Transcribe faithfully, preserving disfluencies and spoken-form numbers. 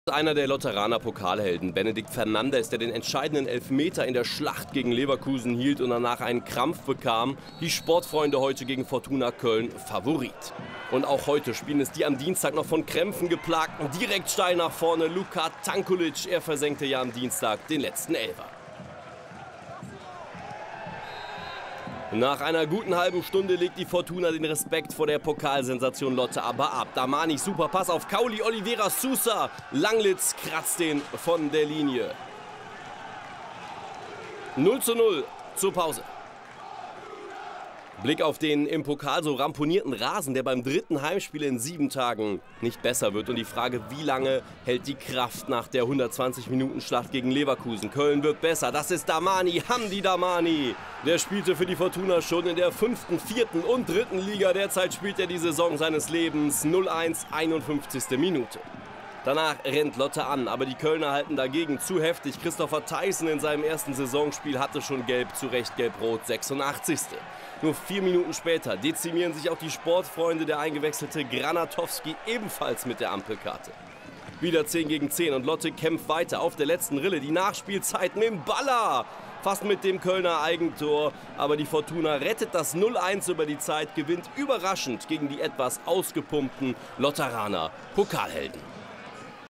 Einer der Lotteraner Pokalhelden, Benedikt Fernandes, der den entscheidenden Elfmeter in der Schlacht gegen Leverkusen hielt und danach einen Krampf bekam. Die Sportfreunde heute gegen Fortuna Köln Favorit. Und auch heute spielen es die am Dienstag noch von Krämpfen geplagten direkt steil nach vorne. Luka Tankulic, er versenkte ja am Dienstag den letzten Elfer. Nach einer guten halben Stunde legt die Fortuna den Respekt vor der Pokalsensation Lotte aber ab. Damani, super Pass auf Kauli, Oliveira Sousa. Langlitz kratzt den von der Linie. null zu null zur Pause. Blick auf den im Pokal so ramponierten Rasen, der beim dritten Heimspiel in sieben Tagen nicht besser wird. Und die Frage, wie lange hält die Kraft nach der hundertzwanzig Minuten Schlacht gegen Leverkusen? Köln wird besser, das ist Damani, Hamdi Damani. Der spielte für die Fortuna schon in der fünften, vierten und dritten Liga. Derzeit spielt er die Saison seines Lebens. null eins, einundfünfzigste Minute. Danach rennt Lotte an, aber die Kölner halten dagegen zu heftig. Christopher Theissen in seinem ersten Saisonspiel hatte schon gelb, zu Recht gelb-rot, sechsundachtzigste Nur vier Minuten später dezimieren sich auch die Sportfreunde. Der eingewechselte Granatowski ebenfalls mit der Ampelkarte. Wieder zehn gegen zehn und Lotte kämpft weiter auf der letzten Rille. Die Nachspielzeit mit dem Baller, fast mit dem Kölner Eigentor. Aber die Fortuna rettet das null eins über die Zeit, gewinnt überraschend gegen die etwas ausgepumpten Lotteraner Pokalhelden.